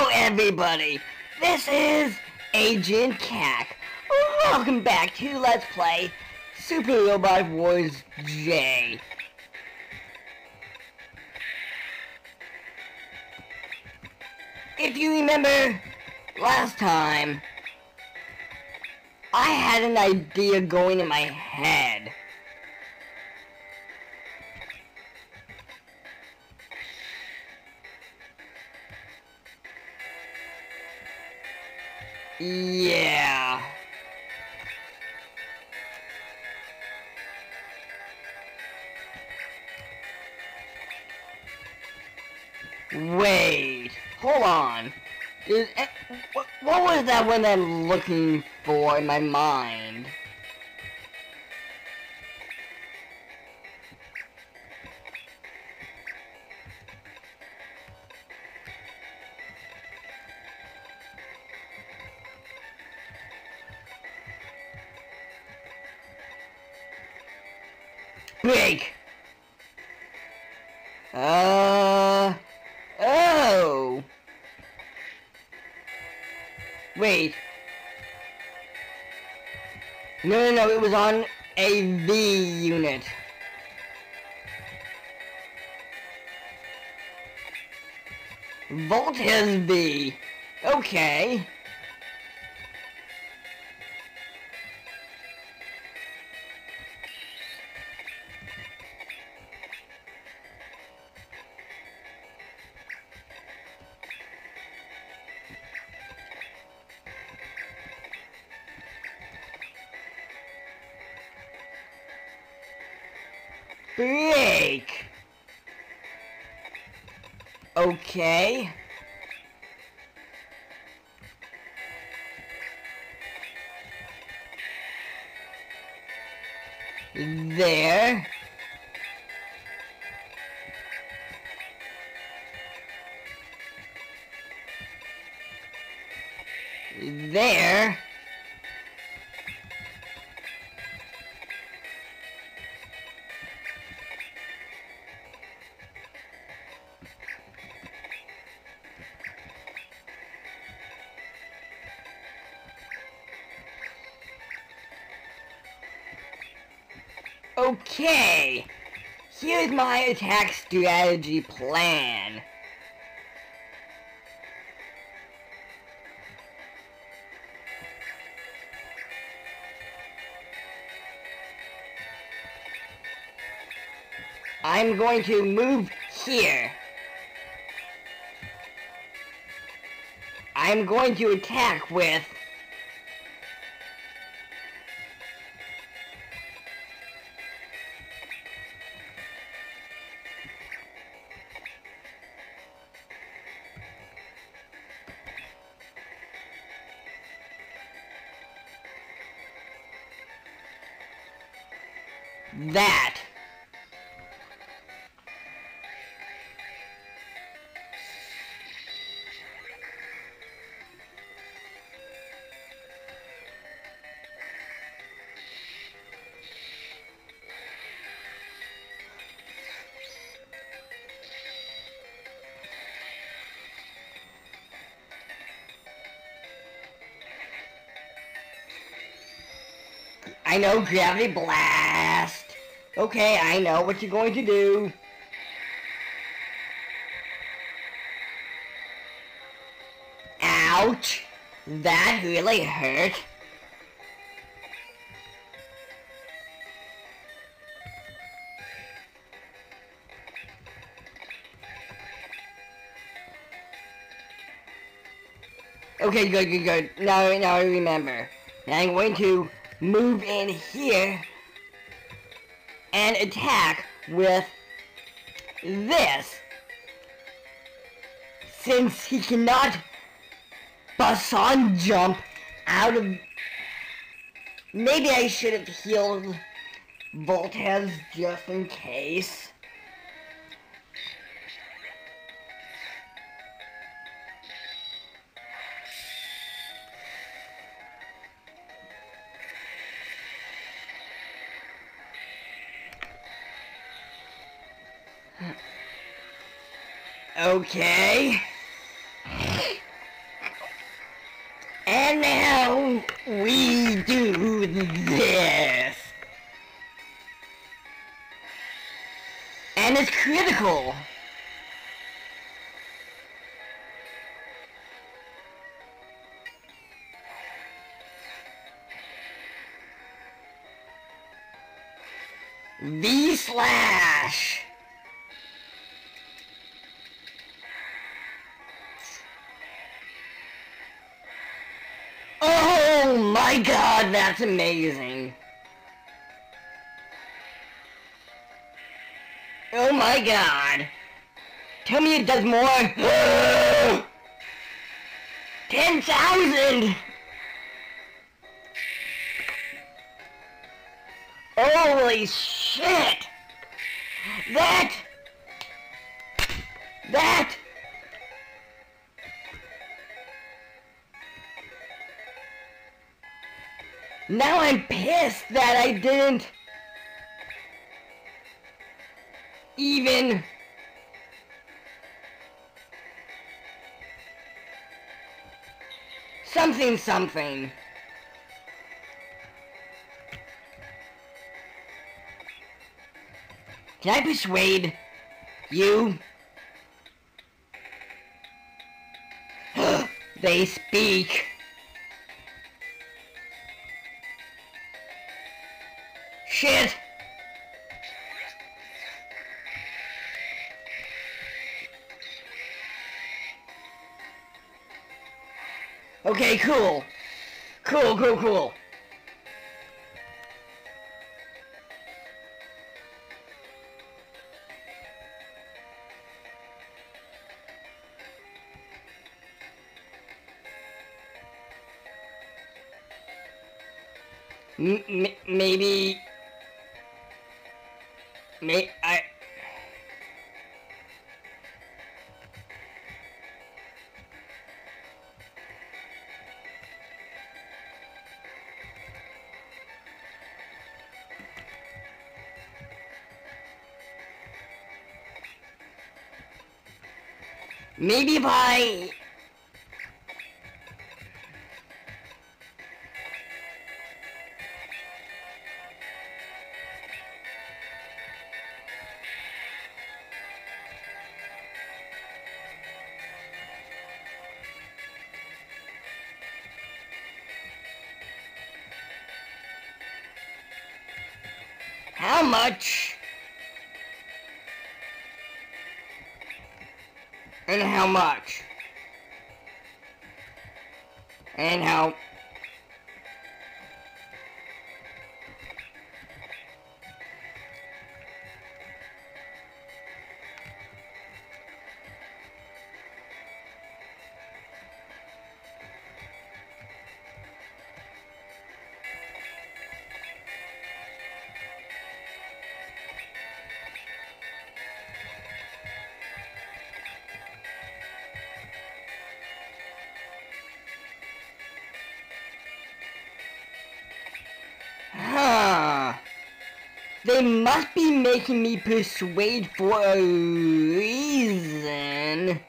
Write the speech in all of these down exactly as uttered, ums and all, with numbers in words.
everybody, this is Agent Cack. Welcome back to Let's Play Super Robot Wars J. If you remember last time, I had an idea going in my head. Yeah. Wait. Hold on. Is, eh, what, what was that one I'm looking for in my mind? Break! Uh... Oh! Wait. No, no, no, it was on a V unit. Voltes V. Okay. Break! Okay. There. There. Okay, here's my attack strategy plan. I'm going to move here. I'm going to attack with that. I know, Gravity Blast. Okay, I know what you're going to do. Ouch! That really hurt. Okay, good, good, good. Now, now I remember. Now I'm going to move in here and attack with this. Since he cannot Basson jump out of... Maybe I should have healed Voltes just in case. Okay. now we do this. And it's critical. V slash. Oh my god, that's amazing. Oh my god. Tell me it does more. ten thousand! Holy shit! That... That... Now I'm pissed that I didn't... even... Something something. Can I persuade you? They speak. Shit. Okay, cool. Cool, cool, cool. M m maybe... May I... Maybe if I... How much? And how much? And how... Huh. They must be making me persuade for a reason.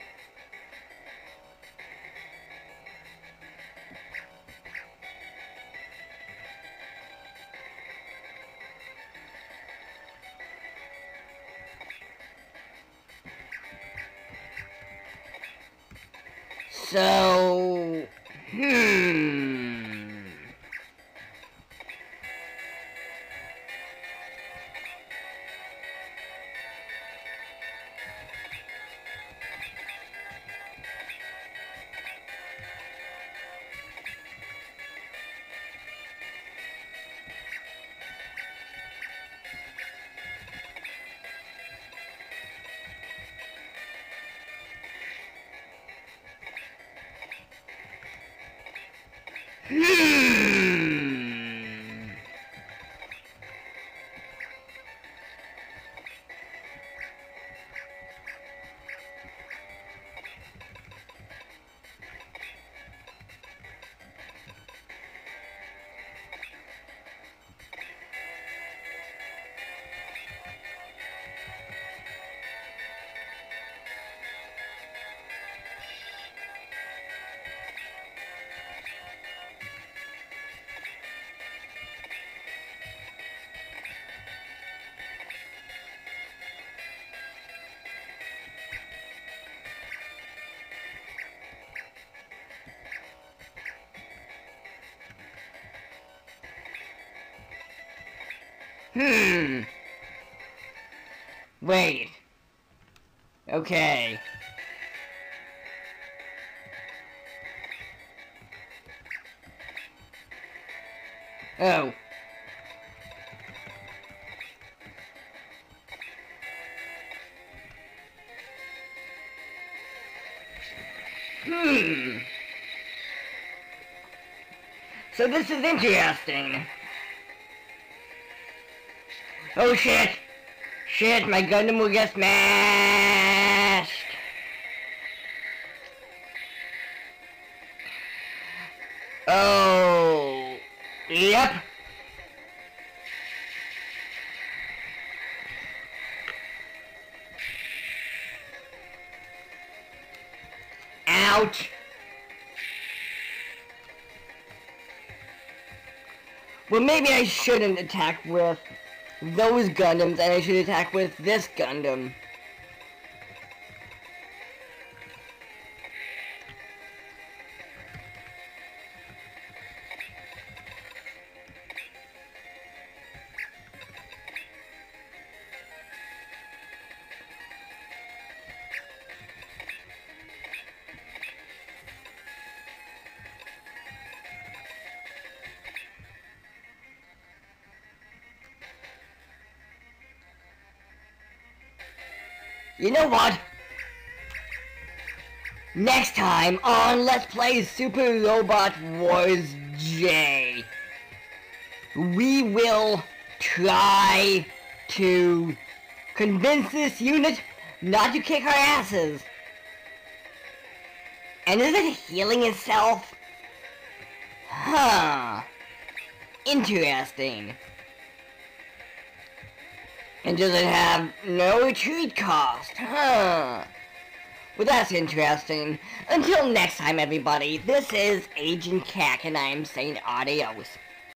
So, hmm. Hmm. Hmm. Wait. Okay. Oh. Hmm. So this is interesting. Oh shit! Shit, my Gundam will get smashed! Oh... Yep! Ouch! Well, maybe I shouldn't attack with those Gundams, and I should attack with this Gundam. You know what? Next time on Let's Play Super Robot Wars J, we will try to convince this unit not to kick our asses. And is it healing itself? Huh. Interesting. And does it have no retreat cost? Huh. Well, that's interesting. Until next time, everybody, this is Agent Cack, and I'm saying adios.